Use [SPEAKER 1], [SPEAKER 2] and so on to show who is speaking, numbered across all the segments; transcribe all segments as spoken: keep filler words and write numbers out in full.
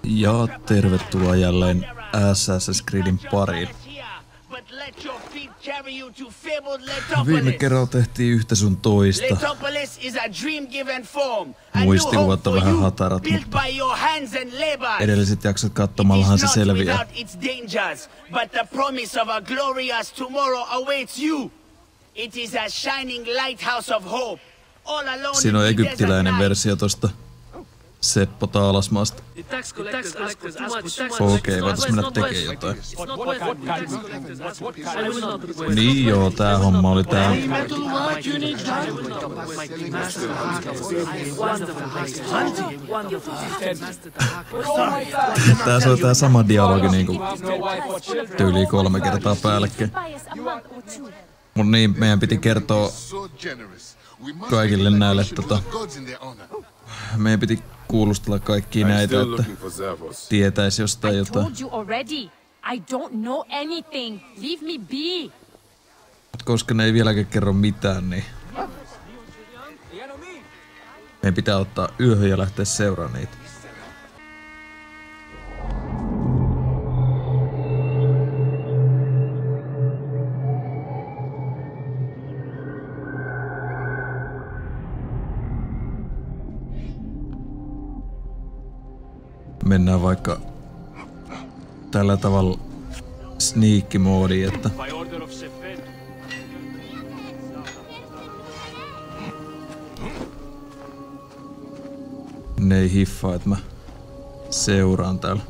[SPEAKER 1] Ja tervetuloa jälleen Assassin's Creedin pariin. Viime kerralla tehtiin yhtä sun toista. Muistikuvat on vähän hatarat, mutta edelliset jaksot katsomallahan se selviää. Siinä on egyptiläinen versio tosta Seppo Taalasmaasta. Okei, voitais mennä tekee jotain. Niin joo, tää homma oli tää. Tää on tää sama dialogi niinku tyyli kolme kertaa päällekkäin. Mut niin, meidän piti kertoa kaikille näille tota... Meidän piti kuulustella kaikkia näitä, että tietäis jostain jotain. Mut koska ne ei vieläkään kerro mitään, niin meidän pitää ottaa yöhön ja lähteä seuraamaan niitä. Mennään vaikka tällä tavalla sneak-moodiin, että ne ei hiffaa, että mä seuraan täällä.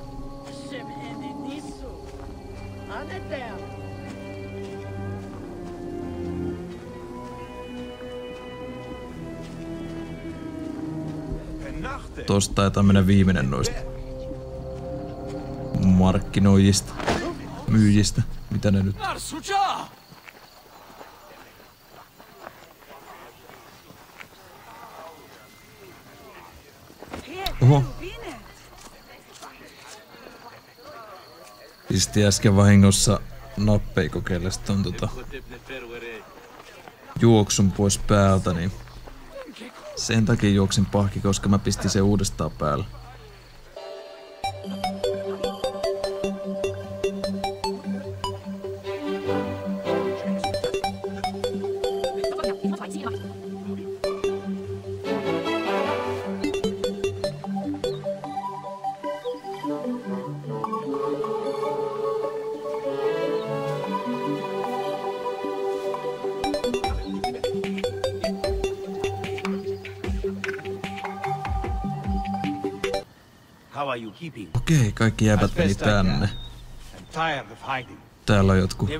[SPEAKER 1] Tosta taitaa mennä viimeinen noista markkinoijista, myyjistä, mitä ne nyt. Oho. Pisti äsken vahingossa nappeikokeille ton tota juoksun pois päältä, niin sen takia juoksin pahki, koska mä pistin sen uudestaan päälle. Okei, kaikki jäbät meni tänne. Täällä on jotkut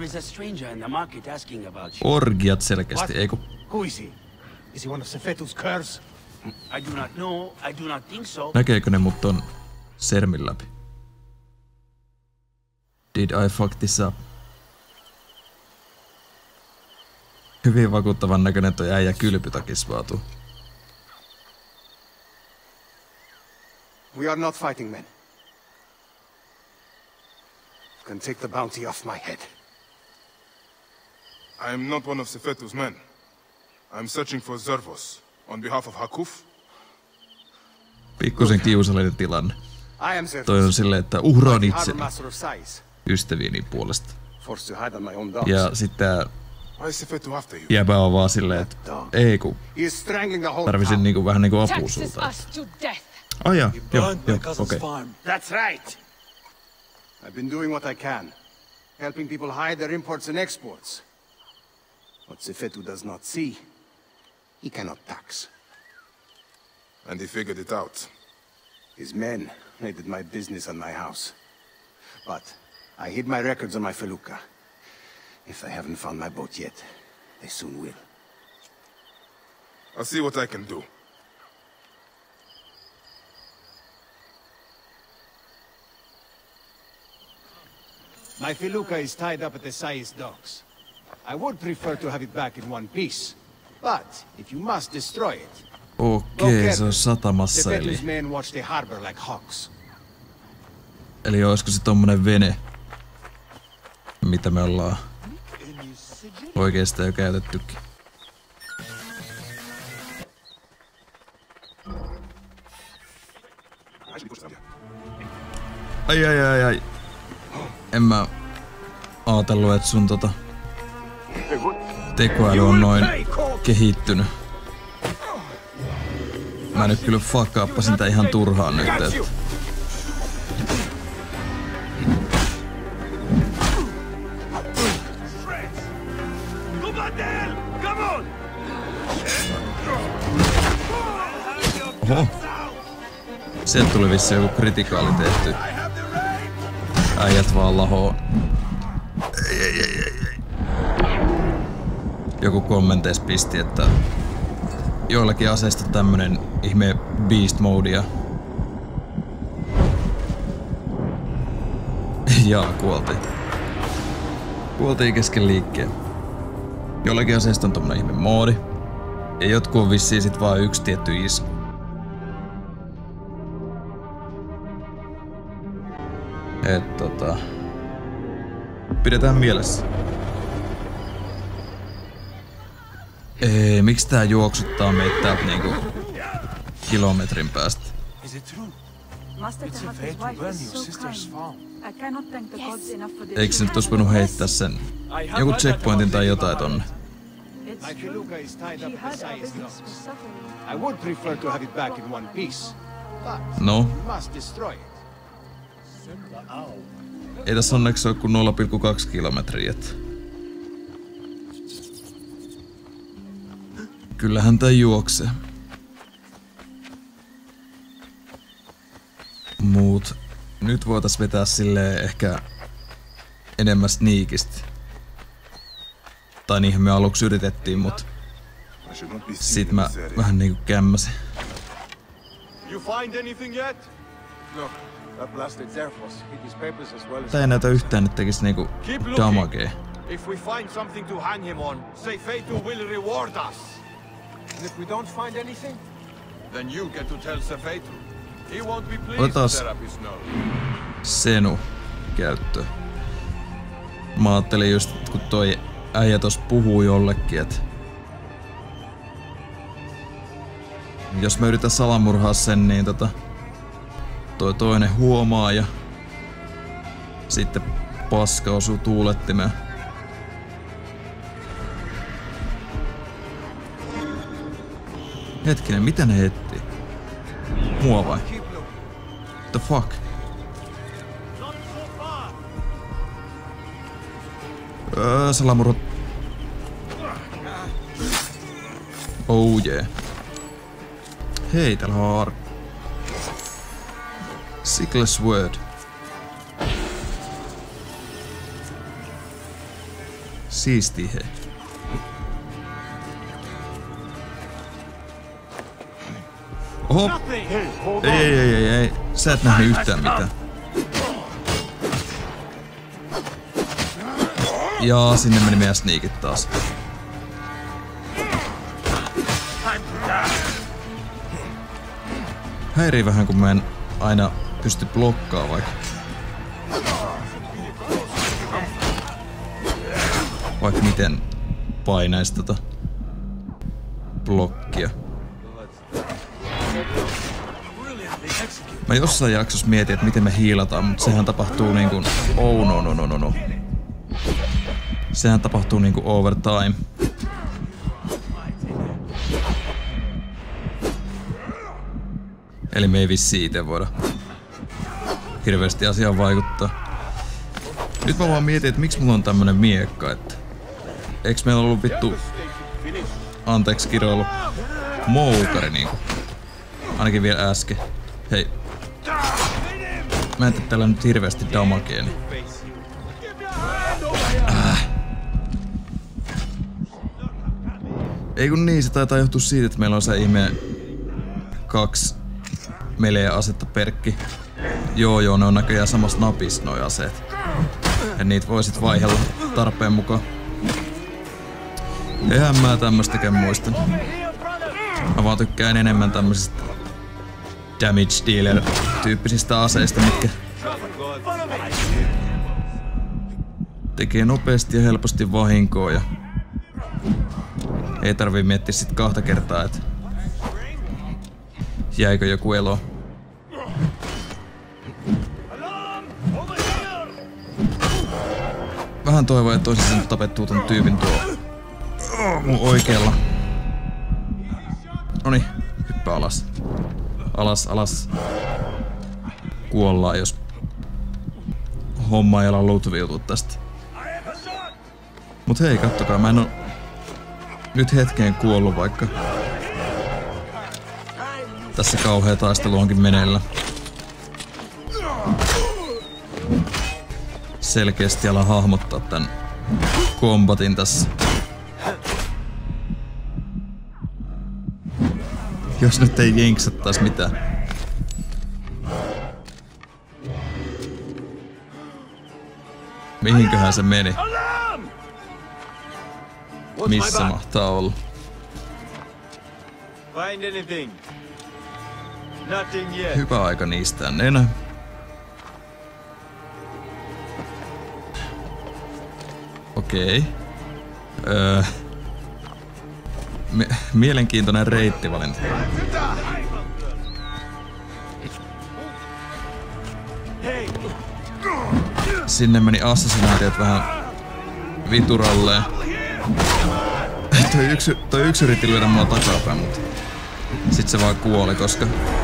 [SPEAKER 1] orgiat selkeästi, eiku? Näkeekö ne mut ton sermin läpi? Did I fuck this up? Hyvin vakuuttavan näköinen toi äijä kylpytakis vaatuu.
[SPEAKER 2] We are not fighting men. You can take the bounty off my head.
[SPEAKER 3] I am not one of Sefetu's men. I am searching for Zervos on behalf of Hakuf.
[SPEAKER 1] Pikkusen kiusallinen tilanne. Toi on silleen, että uhraan itseni ystävieni puolesta. Ja sitten jäbä on vaan silleen, että ei ku tarvisin niinku vähän niinku apua sulta. Oh yeah, joo, joo, okei.
[SPEAKER 2] That's right. I've been doing what I can, helping people hide their imports and exports. What Sefetu does not see, he cannot tax.
[SPEAKER 3] And he figured it out.
[SPEAKER 2] His men raided my business and my house. But I hid my records on my felucca. If they haven't found my boat yet, they soon will.
[SPEAKER 3] I'll see what I can do.
[SPEAKER 2] My felucca is tied up at the Sais docks. I would prefer to have it back in one piece. But if you must destroy it,
[SPEAKER 1] okei, se on satamassa eli.
[SPEAKER 2] Sefetu's men watch the harbor like hawks.
[SPEAKER 1] Eli olisiko se tommonen vene, mitä me ollaan oikeastaan jo käytettykin. Ai ai ai ai. En mä aatellut, että sun tota tekoäly on noin kehittynyt. Mä nyt kyllä fuckappasin tää ihan turhaan nyt, että... Oho. Sieltä tuli vissi joku kritikaali tehty. Äijät vaan lahoo. Ei, ei, ei, ei, ei. Joku kommenteissa pisti, että joillakin aseista tämmönen ihme beast modea. Jaa, kuoltiin. Kuoltiin kesken liikkeen. Joillakin aseista on tommonen ihme moodi. Ja jotkut on vissiin sit vaan yksi tietty isku. Et tota... Pidetään mielessä. Ei, miksi tää juoksuttaa meitä täältä niinku kilometrin päästä? Eikö se nyt ois voinut heittää sen joku checkpointin tai jotain tonne? No. Ei tässä onneksi ole kuin nolla pilkku kaksi kilometriä. Kyllähän tää juoksee. Muut. Nyt voitais vetää silleen ehkä enemmän sneakisti. Tai niinhän me aluksi yritettiin, mut sit mä vähän niinku kämmäsin. Tää ei näytä yhtään, että tekis niinku damagea.
[SPEAKER 4] If we find something to hang him on, Sefetu will reward us. And if we don't find anything, then you get to tell Sefetu. He won't be pleased to therapist know.
[SPEAKER 1] Senu käyttö. Mä ajattelin just, että kun toi äijä tos puhuu jollekin, että jos mä yritän salamurhaa sen, niin tota toi toinen huomaa ja sitten paska osuu tuulettimeen. Hetkinen, mitä ne etsii? Mua vai? What the fuck? Öö, salamurho. Oh yeah. Hei, täällä on arkku. Sickles word. Siisti he. Oho! Ei, ei, ei, ei, ei. Sä et nähnyt yhtään mitään. Ja sinne meni meidän sneakit taas. Häirii vähän, kun mä en aina pysty blokkaamaan vaikka. Vaikka miten painais tota blokkia. Mä jossain jaksossa mietin, että miten me hiilataan, mutta sehän tapahtuu niinku... Oh no no no no no. Sehän tapahtuu niinku overtime. Eli me ei vissiin ite voida hirveästi asiaan vaikuttaa. Nyt mä vaan mietin, että miksi mulla on tämmönen miekka, että... Eiks meillä ollut vittu... Anteeksi kiroilu... Moukari niinku. Ainakin vielä äsken. Hei. Mä en tee täällä nyt hirveästi damagea, niin... Äh. Ei kun niin, se taitaa johtua siitä, että meillä on se ihme... Kaksi... Melee asetta perkki. Joo joo, ne on näköjään samassa napissa noi aseet. Ja niitä voi sit vaihella tarpeen mukaan. Eihän mä tämmöstäkään muistan. Mä vaan tykkään enemmän tämmöisistä damage dealer tyyppisistä aseista, mitkä tekee nopeasti ja helposti vahinkoa ja ei tarvii miettiä sit kahta kertaa, että jäikö joku elo. Vähän toivoa, että olisi sen tapettua ton tyypin tuo oh, mun oikealla. Noniin, hyppää alas. Alas, alas. Kuollaan, jos homma ei ala lutviutua tästä. Mut hei, kattokaa, mä en oo nyt hetkeen kuollut, vaikka tässä kauhea taistelu onkin meneillä. Selkeästi ala hahmottaa tän kombatin tässä. Jos nyt ei jinksattais mitään. Mihinköhän se meni? Missä mahtaa olla? Hyvä aika niistää nenä. Okei. Öö. M- mielenkiintoinen reittivalinta. Sinne meni assassinaatiot vähän vituralleen. toi, yksi, toi yksi yritti lyödä mua takapäin, mutta sit se vaan kuoli, koska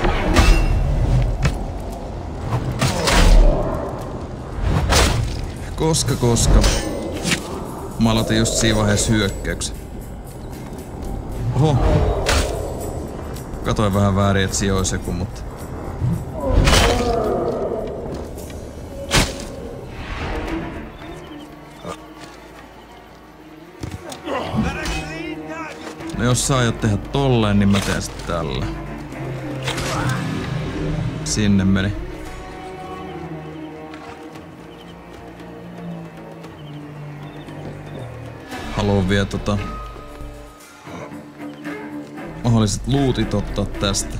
[SPEAKER 1] koska koska mä aloitin just siinä vaiheessa hyökkäyksen. Oho. Katoin vähän väärin, et sijois joku, mutta no jos sä aiot tehdä tolleen, niin mä teen sit tällä. Sinne meni. Haluan vielä tota mahdolliset lootit ottaa tästä.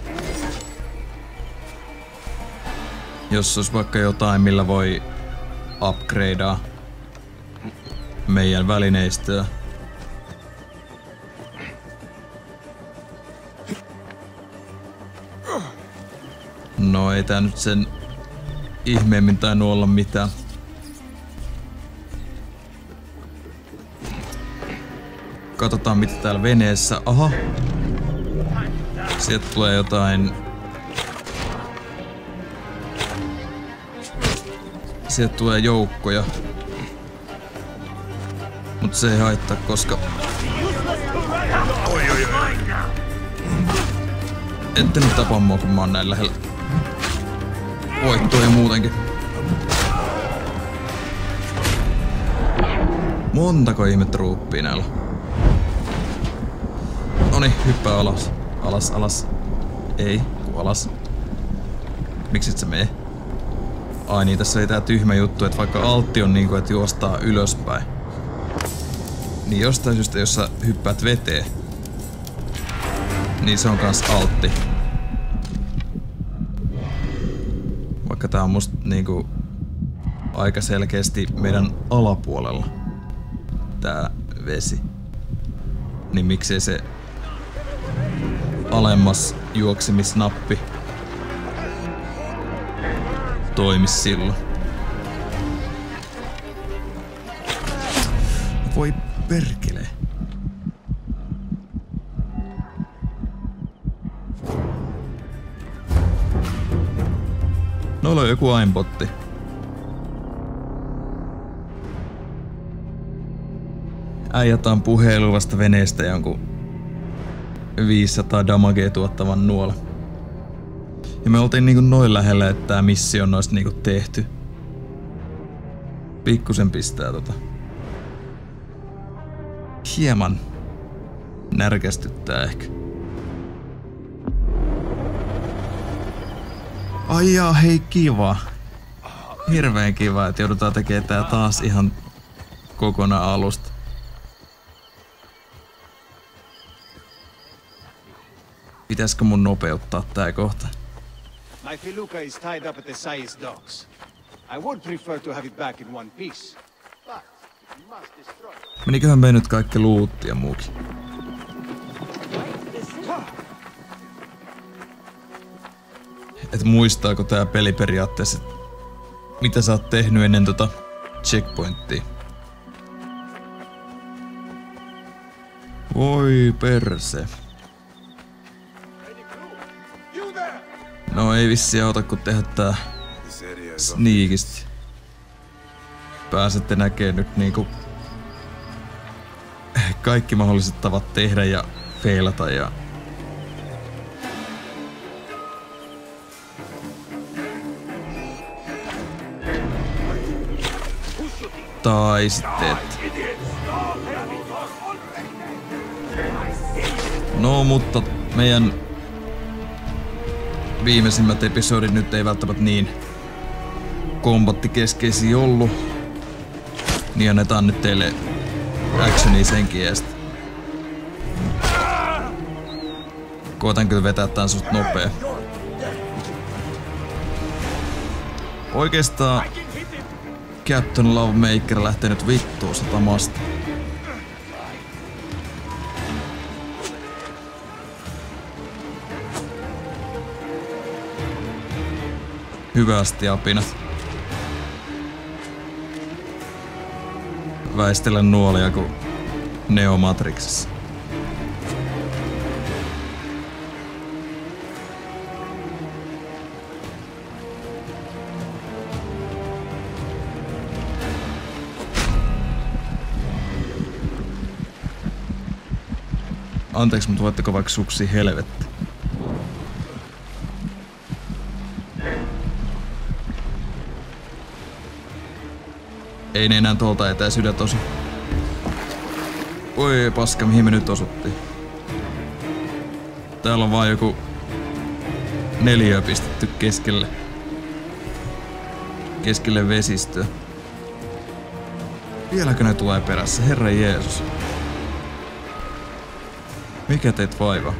[SPEAKER 1] Jos olisi vaikka jotain, millä voi upgradea meidän välineistöä. No ei tää nyt sen ihmeemmin tainnut olla mitään. Katsotaan mitä täällä veneessä. Aha. Sieltä tulee jotain. Sieltä tulee joukkoja. Mut se ei haittaa, koska oi oi oi. Ette nyt tapa mua, kun mä oon näin lähellä voittoa ja muutenkin. Montako ihmettä ruuppii näillä? Noniin, hyppää alas. Alas, alas. Ei, ku alas. Miksi et sä mee? Ai niin, tässä ei tää tyhmä juttu, että vaikka altti on niinku, että juostaa ylöspäin. Niin jostain syystä, jos sä hyppäät veteen, niin se on kans altti. Vaikka tää on musta niinku aika selkeästi meidän alapuolella tää vesi. Niin miksei se alemmas juoksemisnappi toimis silloin. Voi perkele. Noilla on joku aimbotti. Äijätään puheiluvasta veneestä jonkun viisisataa damagea tuottavan nuolen. Ja me oltiin niinku noin lähellä, että tää missio on niinku tehty. Pikkusen pistää tota. Hieman närkästyttää ehkä. Ai jaa, hei kiva. Hirveen kiva, että joudutaan tekemään tää taas ihan kokonaan alusta. Pitäisikö mun nopeuttaa tää kohta?
[SPEAKER 2] My felucca is tied up at the Sais docks. I would prefer to have it back in one piece. But you must destroy it.
[SPEAKER 1] Meniköhän me nyt kaikki lootti ja muukin? Et muistaako tää peli periaatteessa, mitä sä oot tehnyt ennen tota checkpointtia? Voi perse. No ei vissi auta kun tehdä tää sneakisti. Pääsette näkee nyt niinku kaikki mahdolliset tavat tehdä ja feilata ja tai sitten et. No mutta meidän viimeisimmät episodit nyt ei välttämättä niin kombattikeskeisiä ollut. Niin annetaan nyt teille actionia senkin eestä. Koitan kyllä vetää tän suht nopea. Oikeastaan Captain Lovemaker lähtee nyt vittuun satamasta. Hyvästi apinat. Väistellä nuolia kuin Neo Matrixissa. Anteeksi, mutta voitteko vaikka suksi helvetti? Ei ne enää tuolta etäisyydet osu. Oi paska, mihin me nyt osuttiin? Täällä on vaan joku neliö pistetty keskelle. Keskelle vesistöä. Vieläkö ne tulee perässä? Herra Jeesus. Mikä teet vaivaa?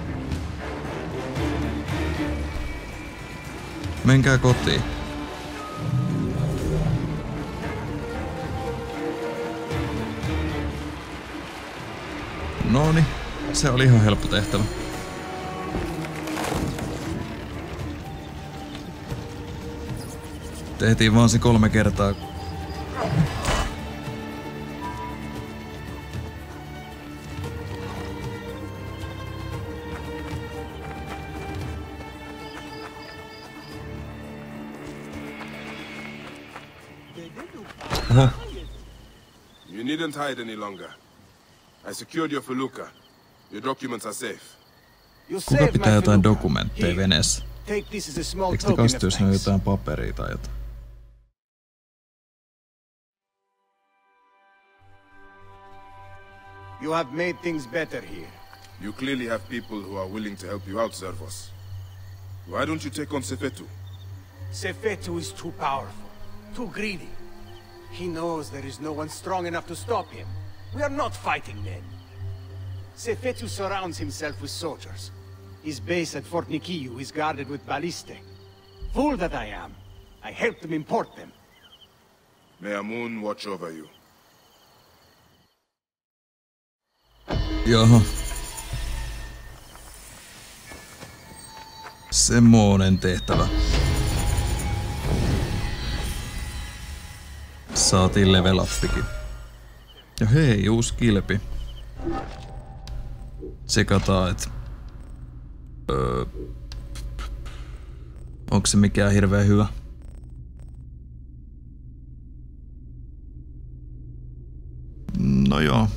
[SPEAKER 1] Menkää kotiin. Noni, se oli ihan helppo tehtävä. Tehtiin vaan se kolme kertaa. Oho.
[SPEAKER 3] You needn't hide any longer. I secured your felucca. Your documents are safe.
[SPEAKER 1] Kuka pitää jotain dokumentteja veneessä? Eikö te kastu, jos on jotain paperia tai jotain?
[SPEAKER 2] You have made things better here.
[SPEAKER 3] You clearly have people who are willing to help you out, Zervos. Why don't you take on Sefetu?
[SPEAKER 2] Sefetu is too powerful, too greedy. He knows there is no one strong enough to stop him. We are not fighting men. Sefetu surrounds himself with soldiers. His base at Fort Nikiu is guarded with ballistae. Fool that I am. I helped them import them.
[SPEAKER 3] May Amun watch over you.
[SPEAKER 1] Jaha. Semmoinen tehtävä. Saatiin level upikin. Ja hei, uusi kilpi. Tsekataan, et... Öö, onko se mikään hirveän hyvä? No joo.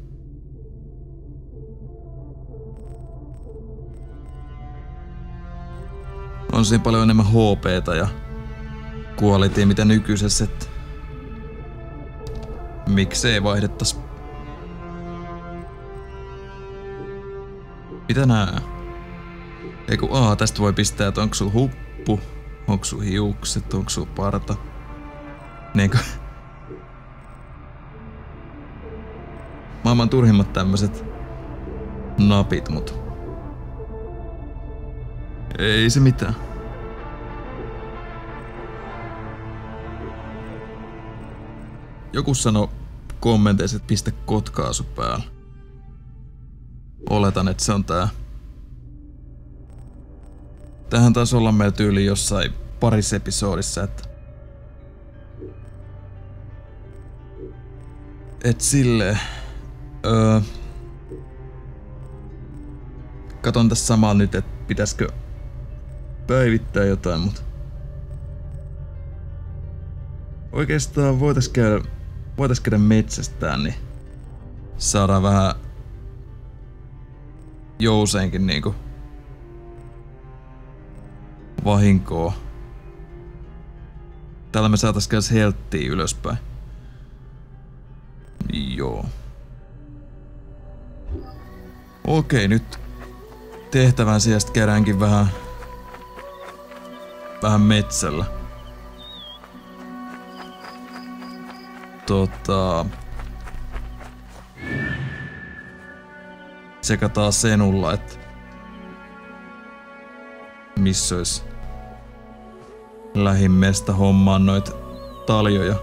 [SPEAKER 1] On siinä paljon enemmän H P:tä ja qualitya mitä nykyisessä, et miksei vaihdettaisi? Mitä nää? Eiku, aa, tästä voi pistää, että onko sul huppu, onko sul hiukset, onko sul parta. Niinkö? Maailman turhimmat tämmöset napit, mut ei se mitään. Joku sanoi kommenteissa, että pistä kotkaasu päällä. Oletan, että se on tää. Tähän taisi olla meillä tyyli jossain parissa episodissa, että et silleen. Öö, Katon tässä samalla nyt, että pitäisikö päivittää jotain, mutta oikeastaan voitais käydä, voitais käydä metsästään, niin saadaan vähän jouseenkin niinku vahinkoa. Täällä me saatais käydä helttiä ylöspäin. Joo. Okei, nyt tehtävän sijasta käydäänkin vähän vähän metsällä. Tota sekataan Senulla, että missä olisi lähimmäistä hommaan noit taljoja.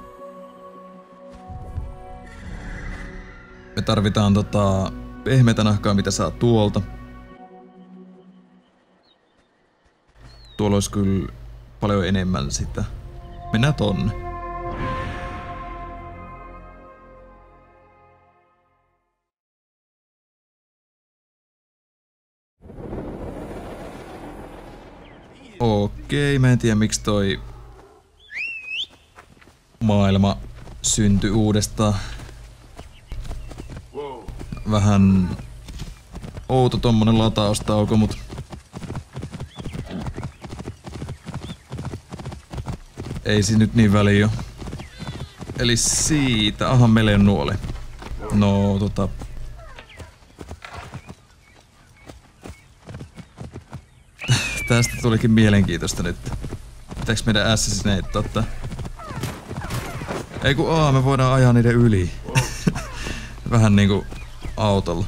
[SPEAKER 1] Me tarvitaan tota pehmeätä nahkaa, mitä saa tuolta. Tuolla olisi kyllä paljon enemmän sitä. Mennään tonne. Okei, mä en tiedä miksi toi maailma syntyi uudestaan. Vähän outo tommonen lataustauko, mut ei siinä nyt niin väliä oo. Eli siitä, aha, meillä on nuoli. No tota tästä tulikin mielenkiintoista nyt. Pitääks meidän assassinate ottaa? Ei kun aa, me voidaan ajaa niiden yli. Vähän niinku autolla.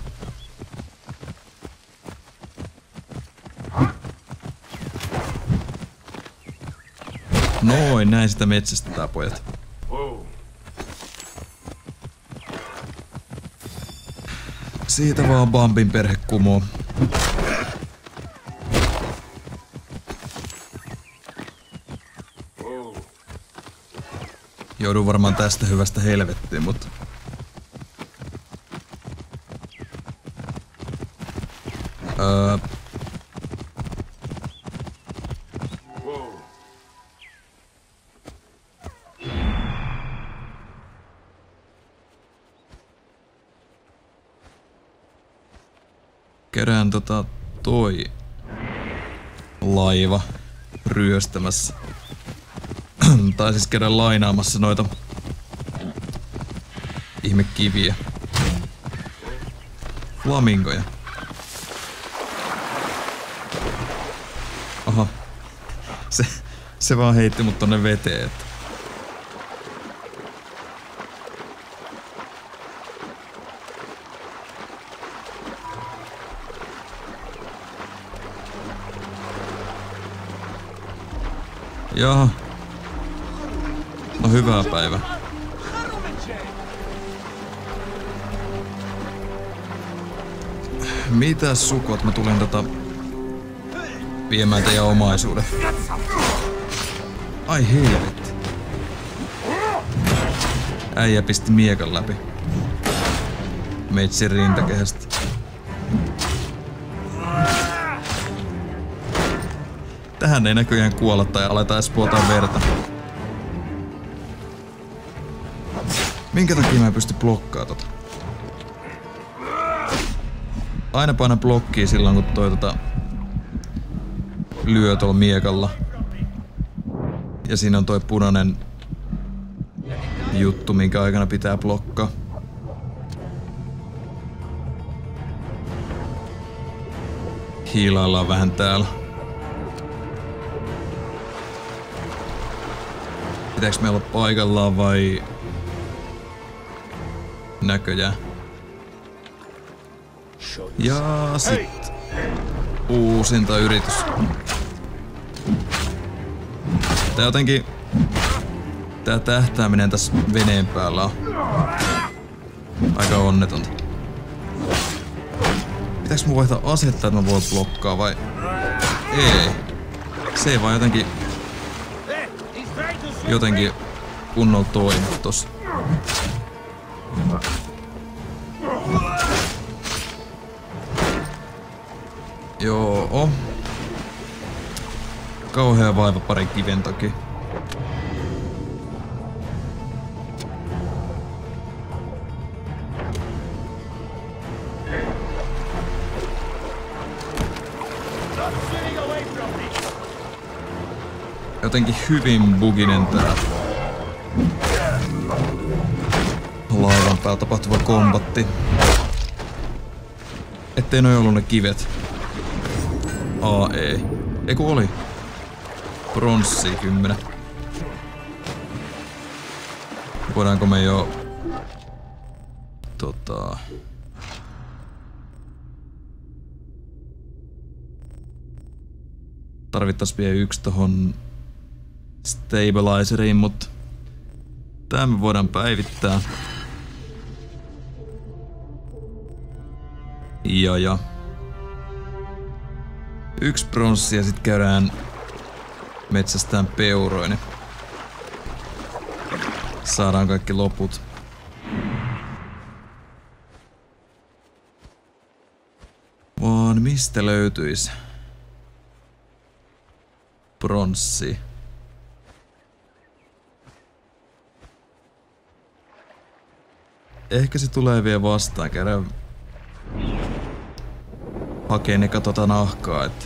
[SPEAKER 1] Noin, näin sitä metsästetään, pojat. Siitä vaan Bambin perhe kumoo. Joudun varmaan tästä hyvästä helvettiin, mutta öö Käydään tota toi laiva ryöstämässä. Tai siis käydään lainaamassa noita ihmekiviä. Flamingoja. Aha. Se, se vaan heitti mut tonne veteen. Että. Jaha. No hyvää päivää. Mitäs sukot, mä tulen tota viemään teidän omaisuuden. Ai helvetti. Äijä pisti miekan läpi meitsin rintakehästä. Tähän ei näköjään kuolla tai aletaan edes puoltaa verta. Minkä takia mä en pysty blokkaamaan tota? Aina paina blokkiin silloin kun toi tota lyö tuolla miekalla. Ja siinä on toi punainen juttu, minkä aikana pitää blokkaa. Hiilaillaan vähän täällä. Pitääks me olla paikallaan vai näköjään? Ja sit uusinta yritys. Tää jotenkin tää tähtääminen tässä veneen päällä on aika onnetonta. Pitääks mun vaihtaa asetta, että mä voin blokkaa vai ei? Se ei vaan jotenkin jotenkin kunnolla toimi tossa. Joo. Kauhea vaiva pari kiven takia. Jotenkin hyvin buginen tää laivan päällä tapahtuva kombatti. Ettei noi ollut ne kivet. A E. Eiku oli. Bronssi kymmenen. Voidaanko me jo... Tota... Tarvittais vielä yksi tohon stabilizeriin, mut tää me voidaan päivittää. Ja ja. Yksi bronssi ja sit käydään metsästään peuroinen. Saadaan kaikki loput. Vaan mistä löytyis bronssi? Ehkä se tulee vielä vastaan, käydään hakee ne katsotaan nahkaa, että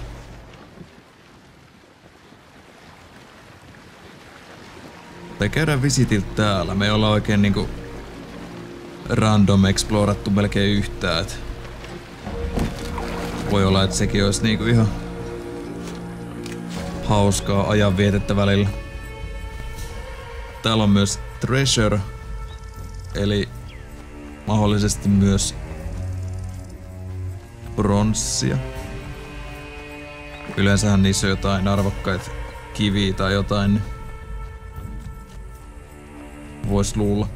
[SPEAKER 1] tai käydään visitiltä täällä. Me ei olla oikein niinku random explorattu melkein yhtään, et voi olla, että sekin olisi niinku ihan hauskaa ajanvietettä välillä. Täällä on myös treasure, eli mahdollisesti myös bronssia. Yleensähän niissä on jotain arvokkaita kiviä tai jotain, niin vois luulla.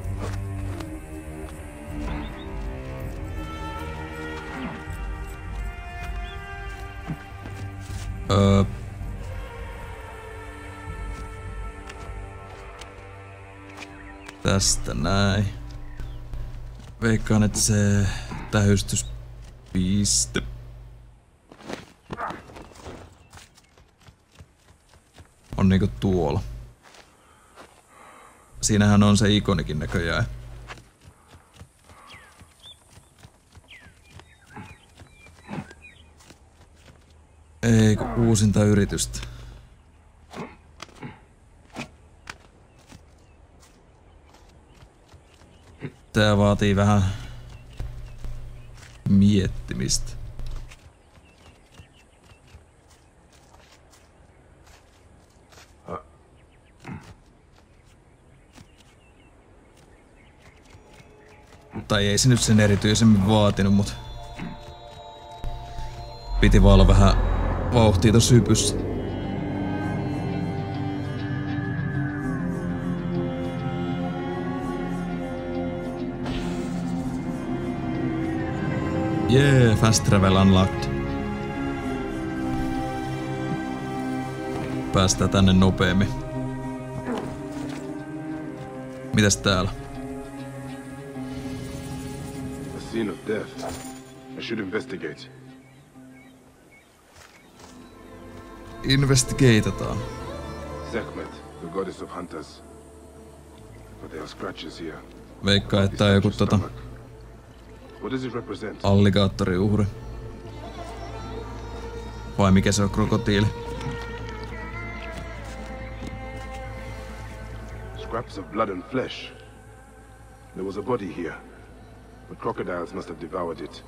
[SPEAKER 1] Öö. Tästä näin. Veikkaan, että se tähystyspiste on niinku tuolla. Siinähän on se ikonikin näköjään. Ei kun uusinta yritystä. Tää vaatii vähän miettimistä. Tai ei se nyt sen erityisemmin vaatinut, mut piti vaan olla vähän vauhtia tossa hypyssä. Jee, yeah, fast travel unlocked. Päästään tänne nopeammin. Mitäs täällä?
[SPEAKER 3] A scene of death. I should investigate.
[SPEAKER 1] Investigatetaan.
[SPEAKER 3] Sekhmet, the goddess of hunters. But there are scratches here.
[SPEAKER 1] Veikkaa, että tää on joku tota
[SPEAKER 3] What does it represent?
[SPEAKER 1] alligaattoriuhri. Vai mikä se on, krokotiili?
[SPEAKER 3] Scraps of blood and flesh. There was a body here, but crocodiles must have devoured it.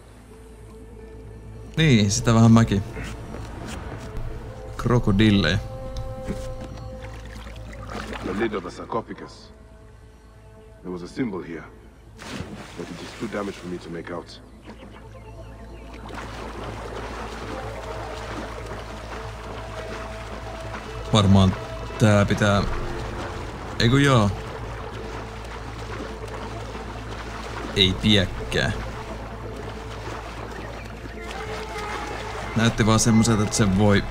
[SPEAKER 1] Niin, sitä vähän mäkin. Krokodilleja.
[SPEAKER 3] The lid of a sarcophagus. There was a symbol here, but it is too damaged for me to make out.
[SPEAKER 1] Varmaan tää pitää... Eiku joo. Ei tiedäkään. Näytti vaan semmoiselta, että se voi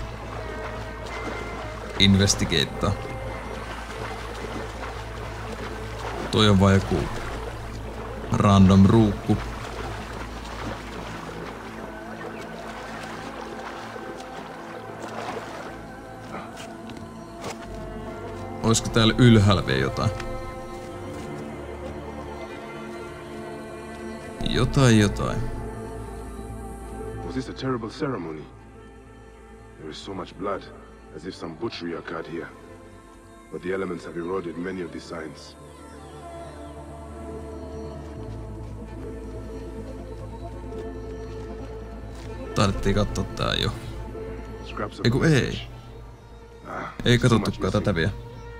[SPEAKER 1] investigateaa. Toi on vaan joku random ruukku. Olisiko täällä ylhäällä vielä jotain? Jotain, jotain.
[SPEAKER 3] Was this a terrible ceremony? There is so much blood, as if some butchery occurred here. But the elements have eroded many of the signs.
[SPEAKER 1] Taidettiin katsoa tää jo. Eiku ei. Ei katsottukaan tätä vielä.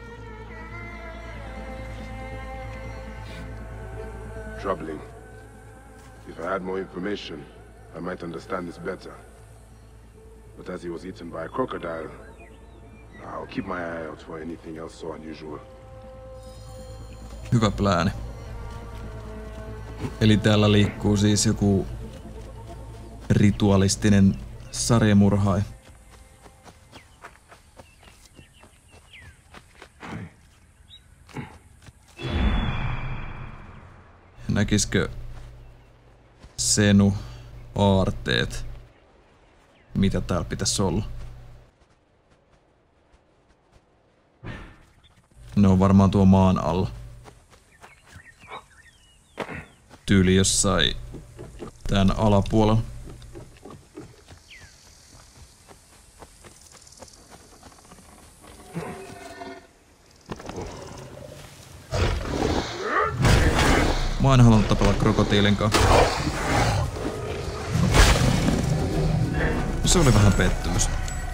[SPEAKER 3] Troubling. If I had more information, I might understand this better. But as he was eaten by a crocodile, I'll keep my eye out for anything else so unusual.
[SPEAKER 1] Hyvä plääni. Eli täällä liikkuu siis joku ritualistinen sarjamurhaaja. Näkisikö Senu aarteet, mitä täällä pitäisi olla? Ne on varmaan tuo maan alla. Tyyli jossain tän alapuolella. Mä en halunnut tapella krokotiilin kanssa. Se oli vähän pettymys.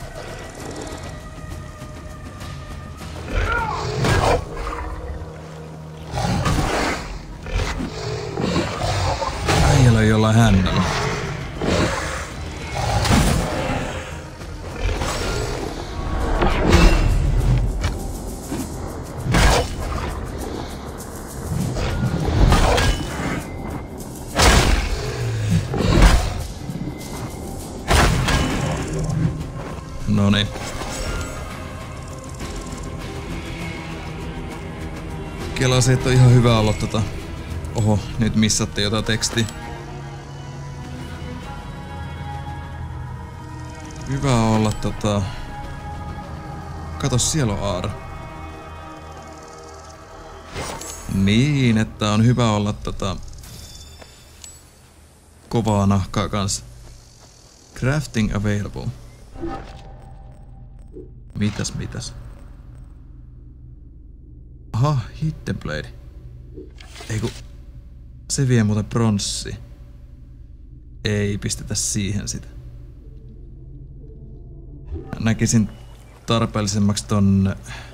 [SPEAKER 1] Äijällä on jollain hännällä. Noniin. Kelasin, että on ihan hyvä olla tota... Oho, nyt missatte jotain tekstiä. Hyvä olla tota... Kato, siellä on aara. Niin, että on hyvä olla tota... Kovaa nahkaa kanssa. Crafting available. Mitäs, mitäs? Aha, hidden blade. Eiku... Se vie muuten pronssi. Ei pistetä siihen sitä. Näkisin tarpeellisemmaksi ton...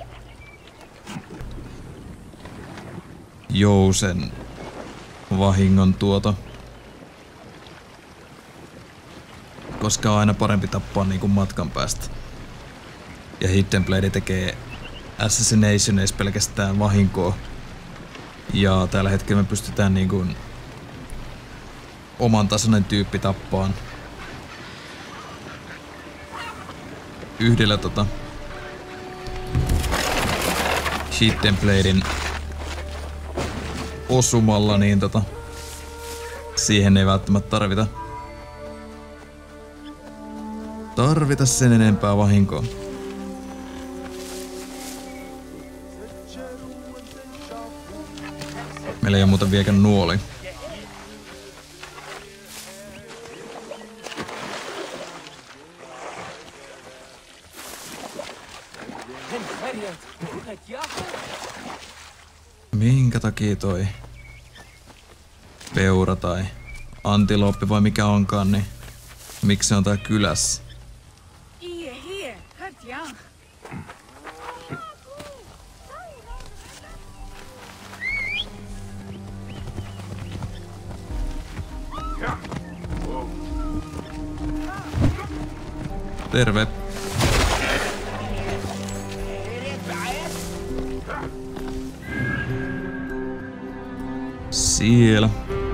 [SPEAKER 1] Jousen vahingon tuoto. Koska on aina parempi tappaa niinku matkan päästä. Ja Hidden Blade tekee Assassinationeissa pelkästään vahinkoa. Ja tällä hetkellä me pystytään niinku oman tasoinen tyyppi tappaan yhdellä tota Hidden Bladen osumalla, niin tota siihen ei välttämättä tarvita tarvita sen enempää vahinkoa. Meillä ei ole muuten vieläkään nuoli. Minkä takia toi peura tai antilooppi vai mikä onkaan, niin miksi se on tää kylässä? Terve. Siellä.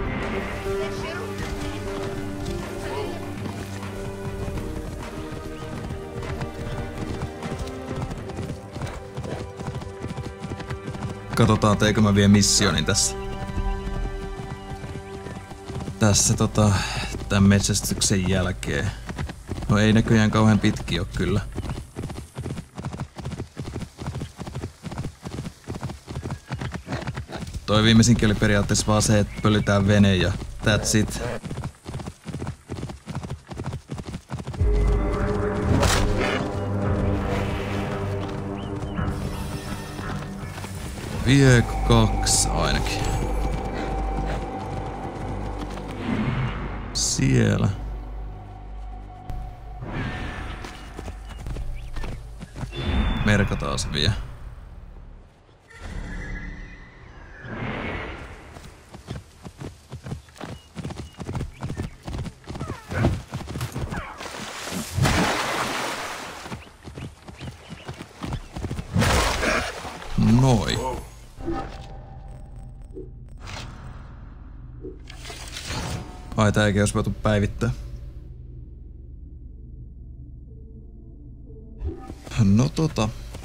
[SPEAKER 1] Katsotaan, teekö mä vie missionin tässä. Tässä tota, tämän metsästyksen jälkeen. No ei näköjään kauhean pitki ole kyllä. Toi viimeisinkin oli periaatteessa vaan se, että pölytään vene ja that's it. Vie kaksi ainakin. Siellä. Merkataan se vie. Noi. Ai tääkin olisi voitu päivittää. No tota.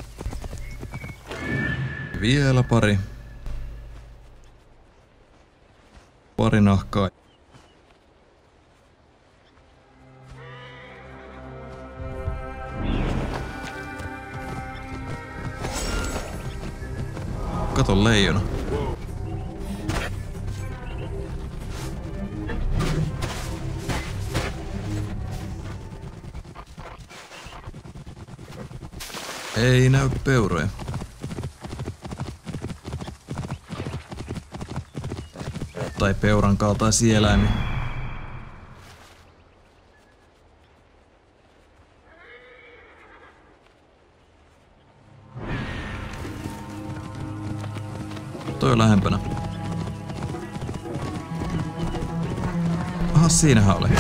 [SPEAKER 1] Vielä pari. Pari nahkaa. Kato leijona. Ei näy peuroja. Tai peuran kaltaisia eläimiä. Toi on lähempänä. Aha, siinähän oli.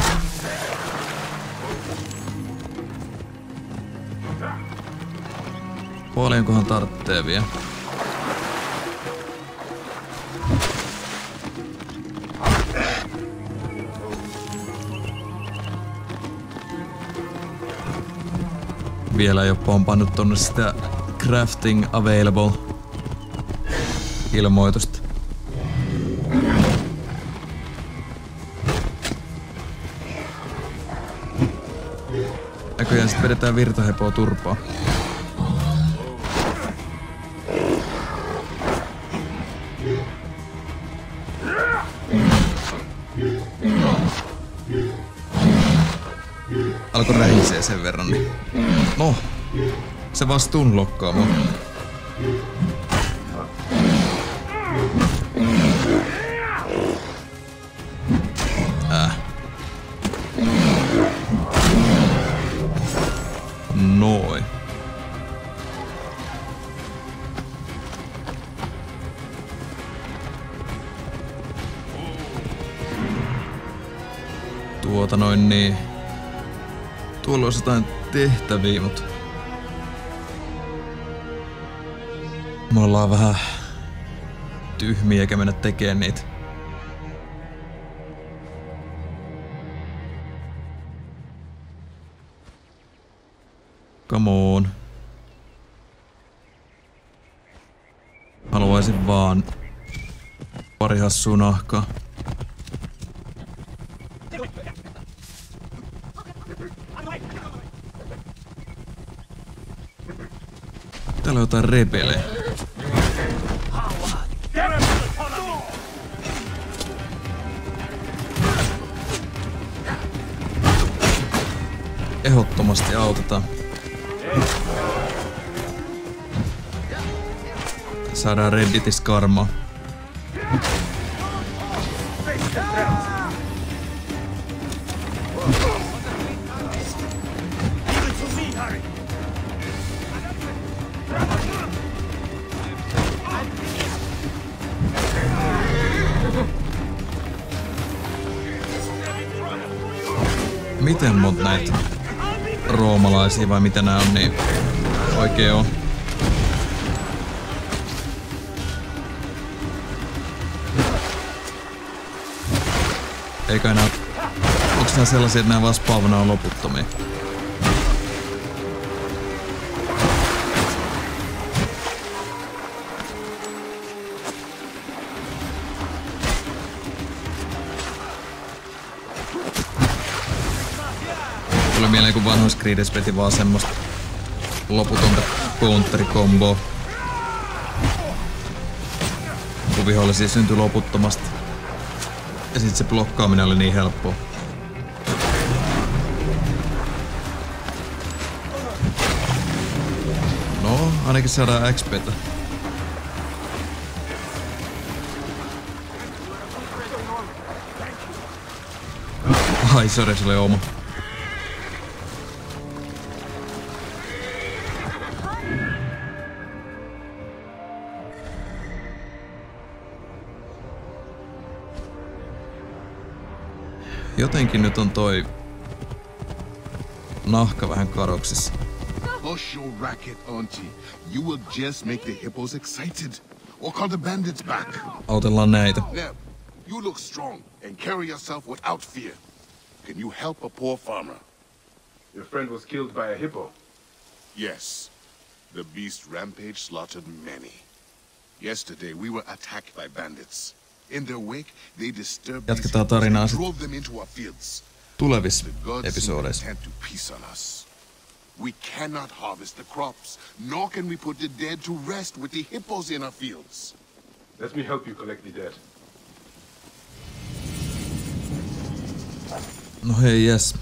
[SPEAKER 1] Paljonkohan tarttee vielä? Vielä ei oo pompannut tonne sitä crafting available ilmoitusta. Näköjään sit vedetään virtahepoa turpaa. Alko rähisee sen verran, niin... No, se vaan stunlokkaa mua. Äh. Noi. Tuota noin niin... Tuolla olisi jotain tehtäviä, mutta... Me ollaan vähän tyhmiä eikä mennä tekemään niitä. Come on. Haluaisin vaan pari hassua nahkaa. Täällä on jotain rebelejä. Ehdottomasti autetaan. Saadaan Redditis karmaa. Miten monta näitä roomalaisia vai mitä nää on, niin oikein on. Eikä nää... Onks nää sellaisia, että nää vaan spawnaa loputtomia? Tulee mieleen, kun vanhoissa Creedessä veti vaan semmoista loputonta counterikomboa. kun vihollisia syntyi loputtomasti. Ja sit se blokkaaminen oli niin helppoa. No, ainakin saadaan X P:tä. Ai, sori, se oli oma. Jotenkin nyt on toi nahka vähän kadoksissa.
[SPEAKER 3] Hush your racket, auntie. You will just make the hippos excited. Or call the bandits back.
[SPEAKER 1] Autellaan näitä.
[SPEAKER 3] Now, you look strong and carry yourself without fear. Can you help a poor farmer?
[SPEAKER 5] Your friend was killed by a hippo.
[SPEAKER 3] Yes. The beast rampage slaughtered many. Yesterday we were attacked by bandits. In their wake, they disturbed
[SPEAKER 1] Jatketaan tarinaa sit
[SPEAKER 3] drove them into our fields.
[SPEAKER 1] tulevissa episodeissa.
[SPEAKER 3] To peace on us. We cannot harvest the crops, nor can we put the dead to rest with the hippos in our fields.
[SPEAKER 5] Let me help you collect the dead.
[SPEAKER 1] No hei, jes.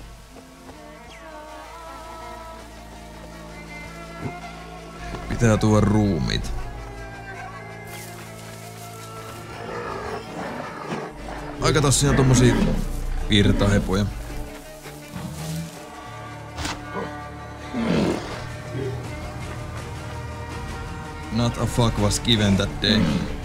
[SPEAKER 1] Pitää tuoda ruumiit. Aika tosiaan tommosia virtahepoja. Not a fuck was given that day.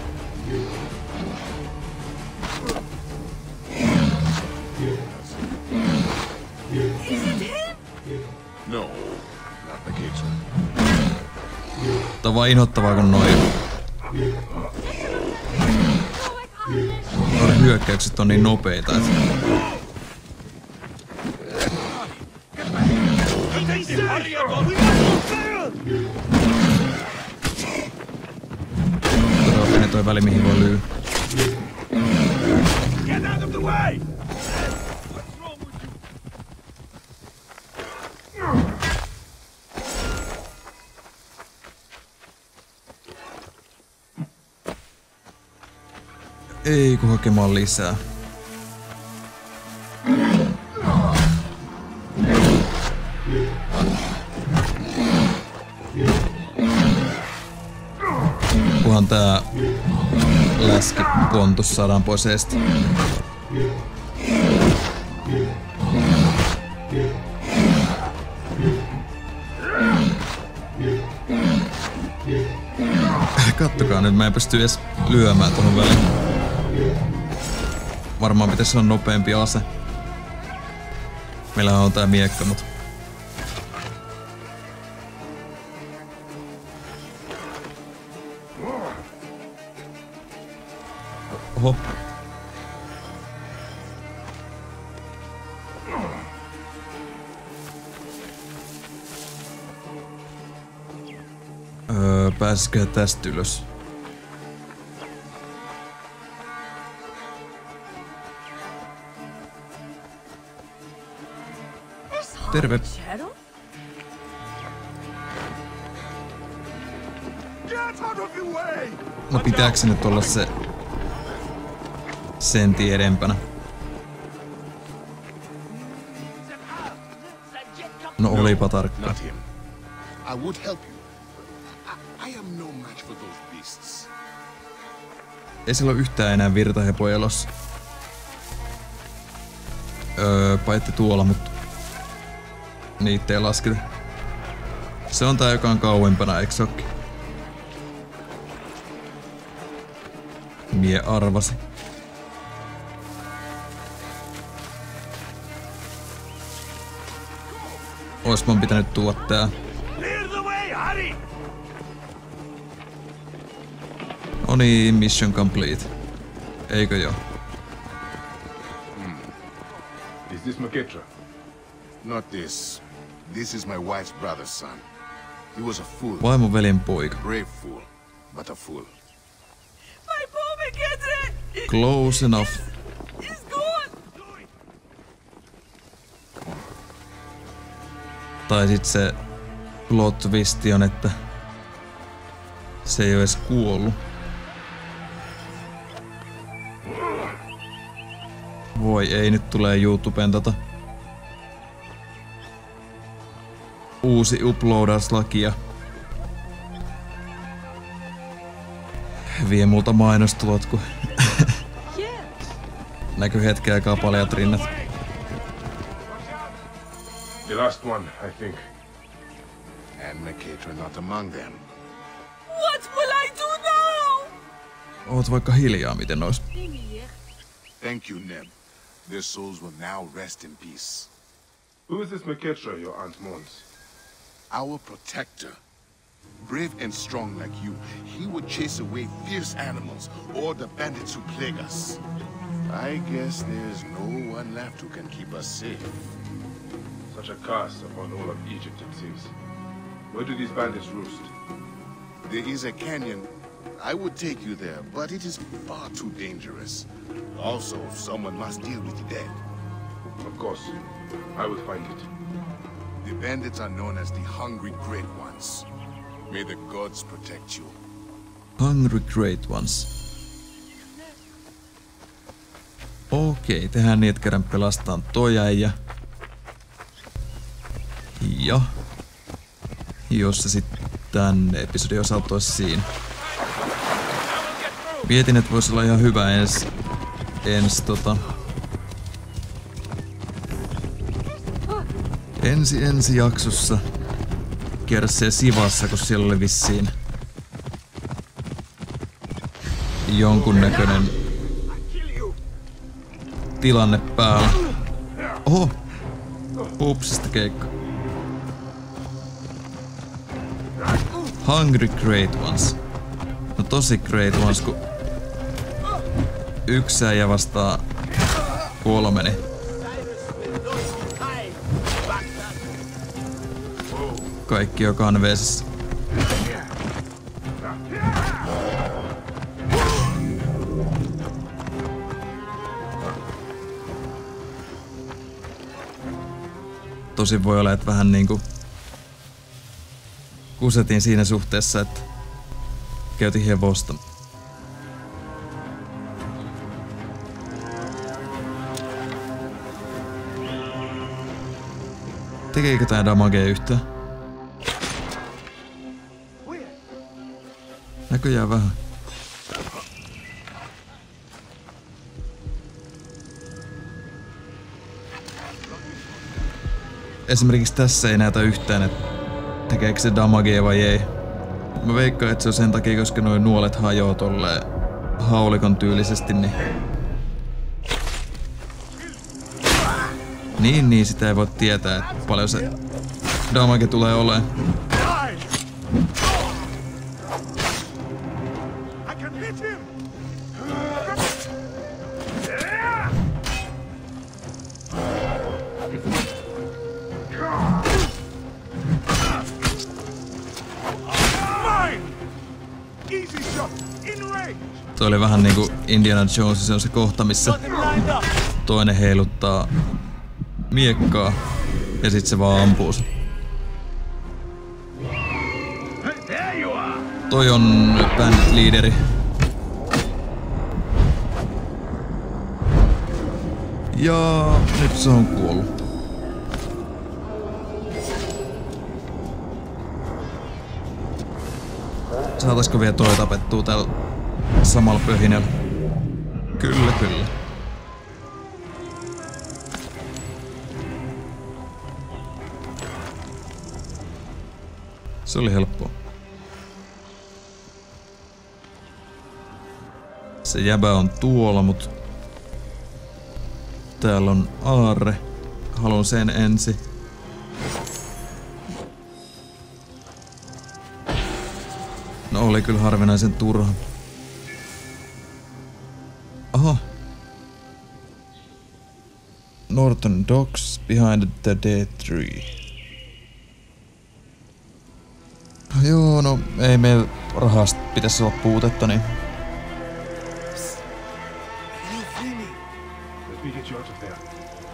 [SPEAKER 3] No, not the case.
[SPEAKER 1] Tää on vaan inhottavaa kun noin noin hyökkäykset on niin nopeita, et todella pieni toi väli mihin voi lyy. Ei kun hakemaan lisää. Kunhan tää läski pontus saadaan pois eestä. Kattokaa nyt, mä en pysty edes lyömään tuohon väliin. Varmaan pitäisi olla nopeampi ase. Meillähän on tää miekka, mut oho. Öö, pääsisikö tästä ylös? Terve. No pitääkö se nyt olla se sentin edempänä? No olipa tarkka. Ei sillä ole yhtään enää virtahepoja elossa. Öö, paitsi tuolla, mutta niitä ei lasketa. Se on tää, joka on kauempana, eikö sokki? Mie arvasi. Ois mun pitänyt tuoda tää. No niin, mission complete. Eikö joo?
[SPEAKER 3] Hmm. Is this Maketra? Not this. This is my wife's brother's son. He was a fool.
[SPEAKER 1] Vaimon veljen poika.
[SPEAKER 3] Brave fool, but a fool.
[SPEAKER 6] My poor Maketra!
[SPEAKER 1] Close enough.
[SPEAKER 6] He's gone!
[SPEAKER 1] Tai sit se plot twisti on, että se ei oo edes kuollut. Voi ei, nyt tulee YouTubeen tota uusi uploadauslakia. Vie multa mainostulot, kun näkyy hetken aikaa paljat rinnat.
[SPEAKER 3] The last one, I think.
[SPEAKER 2] And Mercator not among them.
[SPEAKER 6] What will I do now?
[SPEAKER 1] Oot vaikka hiljaa, miten ois.
[SPEAKER 2] Thank you, Neb. Their souls will now rest in peace.
[SPEAKER 3] Who is this Mercator your aunt mourns?
[SPEAKER 2] Our protector. Brave and strong like you, he would chase away fierce animals or the bandits who plague us. I guess there's no one left who can keep us safe.
[SPEAKER 3] Such a curse upon all of Egypt, it seems. Where do these bandits roost?
[SPEAKER 2] There is a canyon. I would take you there, but it is far too dangerous. Also, someone must deal with the dead.
[SPEAKER 3] Of course. I will find it.
[SPEAKER 2] The bandits are known as the Hungry Great Ones. May the gods protect you.
[SPEAKER 1] Hungry Great Ones. Okei, tehdään niin, että kerran pelastaan toi äijä. Ja jos se sitten tän episodin osalta olisi siinä. Mietin, että voisi olla ihan hyvä ens, ens tota... Ensi ensi jaksossa käydä siellä Sivassa, kun siellä oli vissiin jonkunnäköinen tilanne päällä. Oho! Pupsista keikka. Hungry Great Ones. No tosi Great Ones, kun yksi äijä vastaa kolmeni. Kaikki on kanveesissa. Tosin voi olla, että vähän niinku kusetin siinä suhteessa, että käytiin hevosta. Tekeekö tää damagea yhtään? Näköjään vähän. Esimerkiksi tässä ei näytä yhtään, että tekeekö se damagea vai ei. Mä veikkaan, että se on sen takia, koska noin nuolet hajoaa tolleen haulikon tyylisesti, niin... Niin, niin, sitä ei voi tietää, että paljon se damage tulee olemaan. Toi oli vähän niinku Indiana Jones, se on se kohta, missä toinen heiluttaa miekkaa ja sit se vaan ampuu sen. Toi on bandit-liideri. Ja nyt se on kuollut. Saataisko vielä toi tapettua tällä samalla pöhinällä? Kyllä, kyllä. Se oli helppoa. Se jäbä on tuolla, mut täällä on aarre. Haluan sen ensin. No oli kyllä harvinaisen turha. Aha. Norton Docks behind the dead tree. Joo, no ei meillä rahasta pitäisi olla puutetta, niin...
[SPEAKER 3] Let me get you out of there.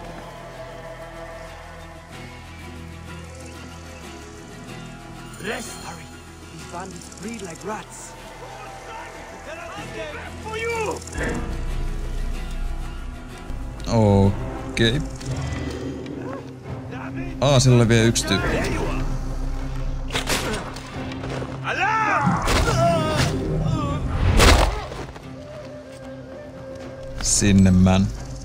[SPEAKER 6] Rest, hurry. These bandits breed like rats. For you!
[SPEAKER 1] Okei. Okay. Aa, siellä oli vielä yksi tyyppi. Sinne män.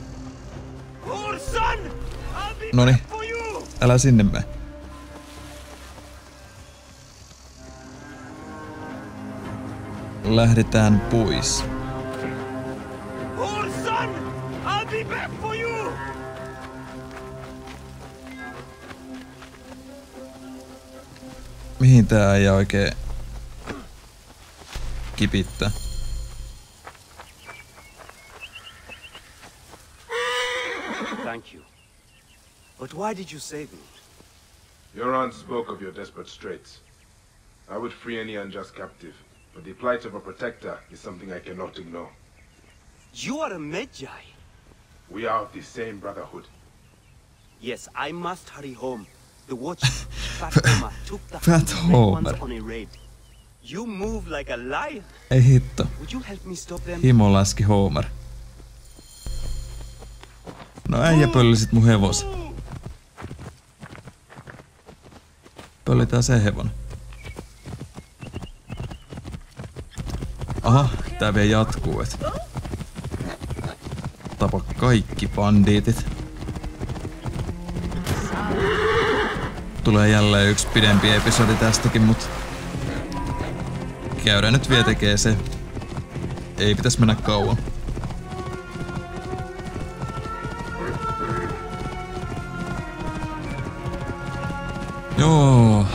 [SPEAKER 1] Noni, älä sinne mene. Lähdetään pois. Mihin tää äijä oikein kipittää?
[SPEAKER 2] Thank you. But why did you save me?
[SPEAKER 3] Your aunt spoke of your desperate straits. I would free any unjust captive, but the plight of a protector is something I cannot ignore.
[SPEAKER 2] You are a Medjay.
[SPEAKER 3] We are of the same brotherhood.
[SPEAKER 2] Yes, I must hurry home. The watch, Fat Homer, took the
[SPEAKER 1] Fat Homer
[SPEAKER 2] on a raid. You move like a lion.
[SPEAKER 1] Ei hitto.
[SPEAKER 2] Would you help me stop them?
[SPEAKER 1] Himo laski Homer. No äijä pöllisit mun hevos. Pöllitään se hevon. Aha, tää vielä jatkuu, et. Tapa kaikki bandiitit. Tulee jälleen yksi pidempi episodi tästäkin, mut käydään nyt vielä tekee se. Ei pitäis mennä kauan. Joo.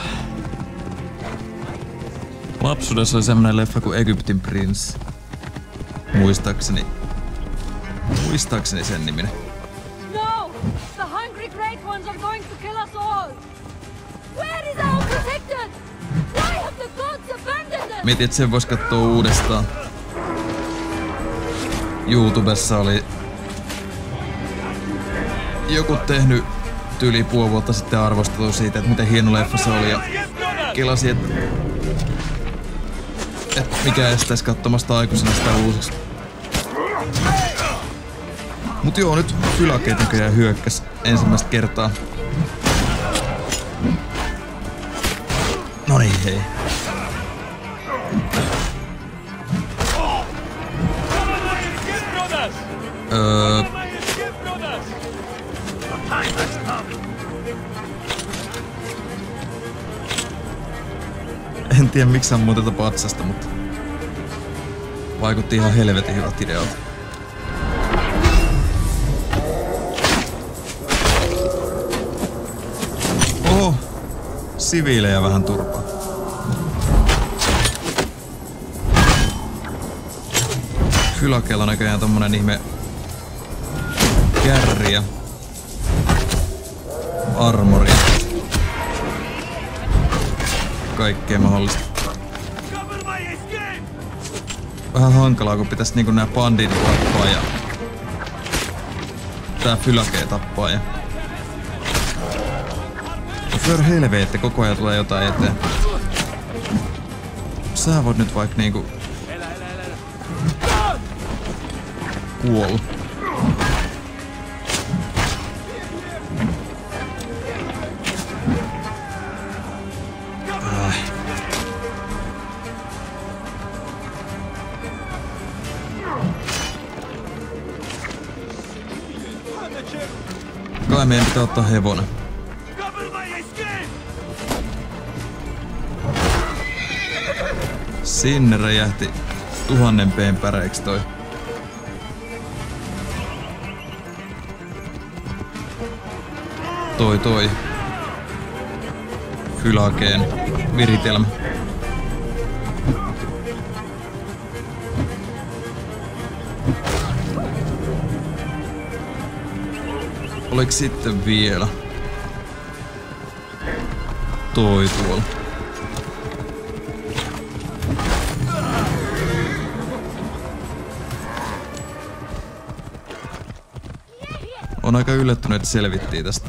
[SPEAKER 1] Lapsuudessa oli semmonen leffa kuin Egyptin Prince. Muistaakseni. Muistaakseni sen niminen.
[SPEAKER 6] No! The hungry great ones are going to kill us all! Where is our protector? Why have the gods abandoned us?
[SPEAKER 1] Mietin, että sen vois kattoo uudestaan. YouTubessa oli joku tehnyt yli puoli vuotta sitten arvostelua siitä, että miten hieno leffa se oli, ja kelasi, että et mikä estäisi katsomasta aikuisena sitä uusiksi. Mut joo, nyt Fylakeet näköjään hyökkäs ensimmäistä kertaa. No niin, hei. Öö... En tiedä miksi ammuu tätä patsasta, mutta vaikutti ihan helvetin hyvät ideolta. Oho, siviilejä vähän turpaa. Fylakeella näköjään tommonen ihme kärriä. Armoria. Kaikkea mahdollista. Vähän hankalaa, kun pitäisi niinku nää bandit tappaa ja tää Fylakee tappaa ja för helvete, koko ajan tulee jotain eteen. Sä voit nyt vaikka niinku kuolla. Kai meidän pitää ottaa hevonen. Sinne räjähti tuhannen peen päreiksi toi. Toi toi. Fylakeen viritelmä. Oliko sitten vielä? Toi tuolla. On aika yllättynyt, että selvittiin tästä.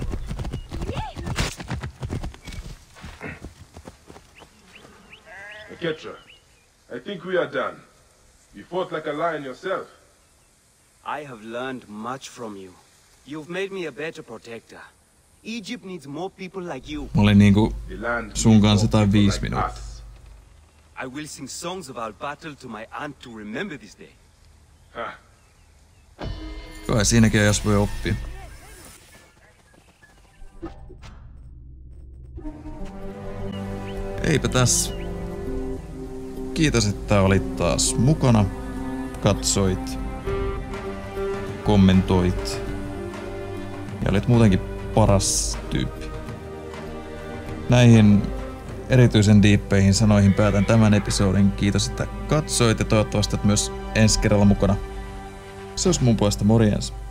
[SPEAKER 3] Ketra, I think we are done. You fought like a lion yourself.
[SPEAKER 2] I have learned much from you. You've made me a better protector. Egypt needs more people like you.
[SPEAKER 1] Mä olin niinku sun kanssa tai viisi minuuttia.
[SPEAKER 2] I will sing songs of our battle to my aunt to remember this day.
[SPEAKER 1] Kai siinäkin jos voi oppia. Eipä tässä. Kiitos, että olit taas mukana. Katsoit. Kommentoit. Ja olit muutenkin paras tyyppi. Näihin erityisen diippeihin sanoihin päätän tämän episodin. Kiitos, että katsoit ja toivottavasti olet myös ensi kerralla mukana. Se olisi mun puolesta morjens.